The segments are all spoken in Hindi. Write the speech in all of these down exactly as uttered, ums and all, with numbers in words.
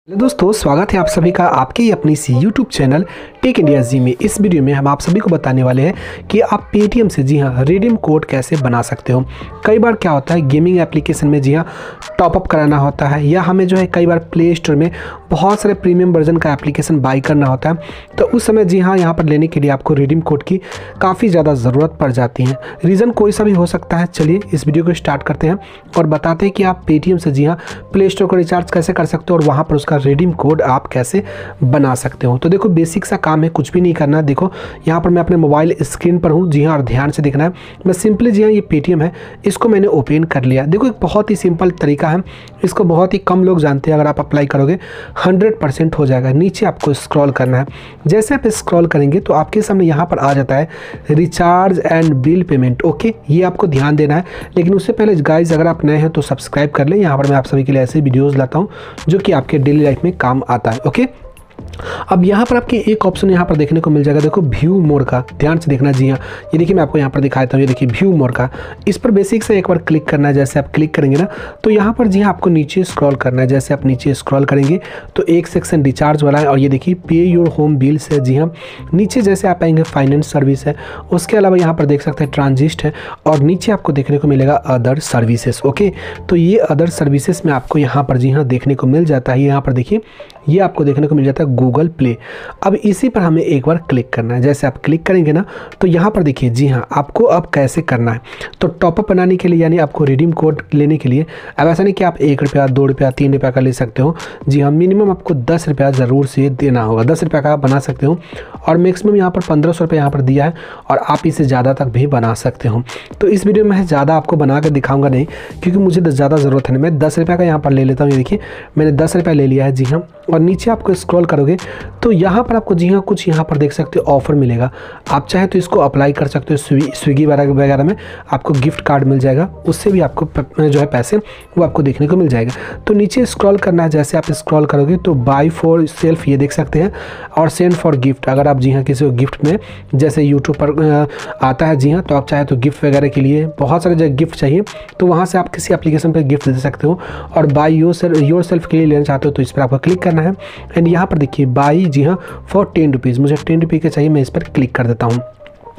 हेलो दोस्तों, स्वागत है आप सभी का आपके ही अपनी सी YouTube channel tech India ji में। इस वीडियो में हम आप सभी को बताने वाले हैं कि आप पेटीएम से जी हाँ रिडीम कोड कैसे बना सकते हो। कई बार क्या होता है, गेमिंग एप्लीकेशन में जी हाँ टॉपअप कराना होता है, या हमें जो है कई बार प्ले स्टोर में बहुत सारे प्रीमियम वर्जन का एप्लीकेशन बाई करना होता है, तो उस समय जी हाँ यहाँ पर लेने के लिए आपको रिडीम कोड की काफ़ी ज़्यादा ज़रूरत पड़ जाती है। रीज़न कोई सा भी हो सकता है। चलिए इस वीडियो को स्टार्ट करते हैं और बताते हैं कि आप पेटीएम से जी हाँ प्ले स्टोर को रिचार्ज कैसे कर सकते हो और वहाँ पर उसका रिडीम कोड आप कैसे बना सकते हो। तो देखो, बेसिक सा काम है, कुछ भी नहीं करना। देखो यहाँ पर मैं अपने मोबाइल स्क्रीन पर हूँ जी हाँ, और ध्यान से देखना है। मैं सिंपली जी हाँ ये पेटीएम है, इसको मैंने ओपन कर लिया। देखो एक बहुत ही सिंपल तरीका है, इसको बहुत ही कम लोग जानते हैं। अगर आप अप्लाई करोगे हंड्रेड परसेंट हो जाएगा। नीचे आपको स्क्रॉल करना है। जैसे आप स्क्रॉल करेंगे तो आपके सामने यहाँ पर आ जाता है recharge and bill payment. Okay, ये आपको ध्यान देना है। लेकिन उससे पहले गाइज, अगर आप नए हैं तो सब्सक्राइब कर लें। यहाँ पर मैं आप सभी के लिए ऐसे वीडियोज़ लाता हूँ जो कि आपके डेली लाइफ में काम आता है। ओके, अब यहाँ पर आपके एक ऑप्शन यहाँ पर देखने को मिल जाएगा। देखो व्यू मोर का, ध्यान से देखना जी हाँ। ये देखिए मैं आपको यहाँ पर दिखाता हूँ, ये देखिए व्यू मोर का। इस पर बेसिक से एक बार क्लिक करना है। जैसे आप क्लिक करेंगे ना तो यहाँ पर जी हाँ आपको नीचे स्क्रॉल करना है। जैसे आप नीचे स्क्रॉल करेंगे तो एक सेक्शन रिचार्ज वाला है, और ये देखिए पे योर होम बिल्स है जी हाँ। नीचे जैसे आप आएंगे फाइनेंस सर्विस है, उसके अलावा यहाँ पर देख सकते हैं ट्रांजिस्ट है, और नीचे आपको देखने को मिलेगा अदर सर्विसेज। ओके, तो ये अदर सर्विसेज में आपको यहाँ पर जी हाँ देखने को मिल जाता है। यहाँ पर देखिए ये आपको देखने को मिल जाता है गूगल प्ले। अब इसी पर हमें एक बार क्लिक करना है। जैसे आप क्लिक करेंगे ना तो यहाँ पर देखिए जी हाँ आपको अब कैसे करना है। तो टॉपअप बनाने के लिए, यानी आपको रिडीम कोड लेने के लिए, अब ऐसा नहीं कि आप एक रुपया दो रुपया तीन रुपया का ले सकते हो। जी हाँ, मिनिमम आपको दस रुपया ज़रूर से देना होगा। दस रुपया का आप बना सकते हो, और मैक्सिमम यहाँ पर पंद्रह सौ रुपये यहाँ पर दिया है, और आप इसे ज़्यादा तक भी बना सकते हो। तो इस वीडियो में मैं ज़्यादा आपको बना कर दिखाऊंगा नहीं, क्योंकि मुझे ज़्यादा ज़रूरत है। मैं दस रुपये का यहाँ पर ले लेता हूँ। ये देखिए मैंने दस रुपया ले लिया है जी हाँ। और नीचे आपको स्क्रॉल करोगे तो यहाँ पर आपको जी हाँ कुछ यहाँ पर देख सकते हो ऑफर मिलेगा। आप चाहे तो इसको अप्लाई कर सकते हो। स्विगी वगैरह वगैरह में आपको गिफ्ट कार्ड मिल जाएगा, उससे भी आपको जो है पैसे वो आपको देखने को मिल जाएगा। तो नीचे स्क्रॉल करना है। जैसे आप स्क्रॉल करोगे तो बाई फॉर सेल्फ ये देख सकते हैं, और सेंड फॉर गिफ्ट। अगर आप जी हाँ किसी को गिफ्ट में, जैसे यूट्यूब पर आता है जी हाँ, तो आप चाहे तो गिफ्ट वगैरह के लिए बहुत सारे जगह गिफ्ट चाहिए तो वहाँ से आप किसी एप्लीकेशन पर गिफ्ट दे सकते हो। और buy yourself yourself के लिए लेना चाहते हो तो इस पर आपको क्लिक करना है। एंड यहाँ पर देखिए बाई जी हाँ फॉर टेन रुपीज़, मुझे टेन रुपये के चाहिए, मैं इस पर क्लिक कर देता हूँ।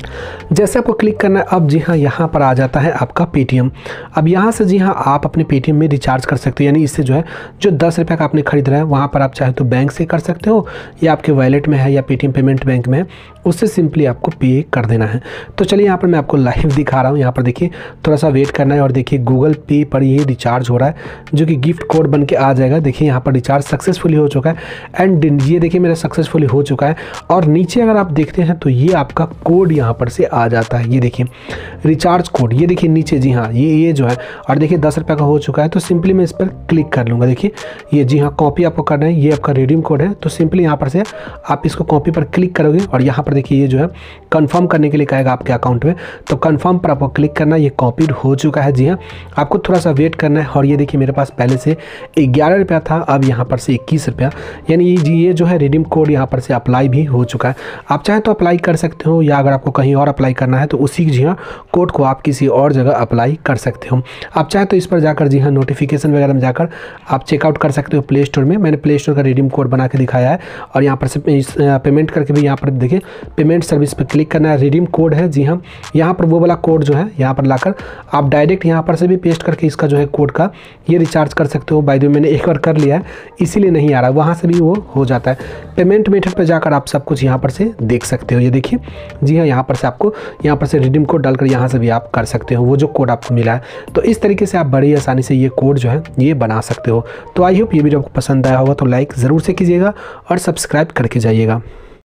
जैसे आपको क्लिक करना है, अब जी हाँ यहाँ पर आ जाता है आपका पेटीएम। अब यहाँ से जी हाँ आप अपने पेटीएम में रिचार्ज कर सकते हो, यानी इससे जो है जो दस रुपये का आपने खरीद रहा है वहाँ पर आप चाहे तो बैंक से कर सकते हो, या आपके वॉलेट में है या पेटीएम पेमेंट बैंक में है, उससे सिंपली आपको पे कर देना है। तो चलिए यहाँ पर मैं आपको लाइव दिखा रहा हूँ। यहाँ पर देखिए थोड़ा सा वेट करना है, और देखिए गूगल पे पर ये रिचार्ज हो रहा है, जो कि गिफ्ट कोड बन के आ जाएगा। देखिए यहाँ पर रिचार्ज सक्सेसफुली हो चुका है, एंड ये देखिए मेरा सक्सेसफुली हो चुका है। और नीचे अगर आप देखते हैं तो ये आपका कोड यहाँ पर से आ जाता है। ये देखिए रिचार्ज कोड, ये देखिए नीचे जी हाँ ये ये जो है, और देखिए दस रुपये का हो चुका है। तो सिंपली मैं इस पर क्लिक कर लूँगा। देखिए ये जी हाँ कॉपी आपको करना है, ये आपका रिडीम कोड है। तो सिंपली यहाँ पर से आप इसको कॉपी पर क्लिक करोगे, और यहाँ पर देखिए ये जो है कंफर्म करने के लिए कहेगा आपके अकाउंट में, तो कंफर्म पर आपको क्लिक करना है। ये कॉपीड हो चुका है जी हाँ, आपको थोड़ा सा वेट करना है। और ये देखिए मेरे पास पहले से ग्यारह रुपया था, अब यहाँ पर से इक्कीस रुपया, यानी ये जी ये जो है रिडीम कोड यहाँ पर से अप्लाई भी हो चुका है। आप चाहे तो अप्लाई कर सकते हो, या अगर आपको कहीं और अप्लाई करना है तो उसी जी हाँ कोड को आप किसी और जगह अप्लाई कर सकते हो। आप चाहे तो इस पर जाकर जी हाँ नोटिफिकेशन वगैरह में जाकर आप चेकआउट कर सकते हो प्ले स्टोर में। मैंने प्ले स्टोर का रिडीम कोड बना के दिखाया है, और यहाँ पर से पेमेंट करके भी यहाँ पर देखिए पेमेंट सर्विस पर क्लिक करना है। रिडीम कोड है जी हाँ, यहाँ पर वो वाला कोड जो है यहाँ पर लाकर आप डायरेक्ट यहाँ पर से भी पेस्ट करके इसका जो है कोड का ये रिचार्ज कर सकते हो। बाय द वे मैंने एक बार कर लिया है, इसीलिए नहीं आ रहा, वहाँ से भी वो हो जाता है। पेमेंट मेथड पर जाकर आप सब कुछ यहाँ पर से देख सकते हो। ये देखिए जी हाँ यहाँ पर से आपको यहाँ पर से रिडीम कोड डालकर यहाँ से भी आप कर सकते हो वो जो कोड आपको मिला है। तो इस तरीके से आप बड़ी आसानी से ये कोड जो है ये बना सकते हो। तो आई होप ये वीडियो आपको पसंद आया होगा, तो लाइक ज़रूर से कीजिएगा और सब्सक्राइब करके जाइएगा।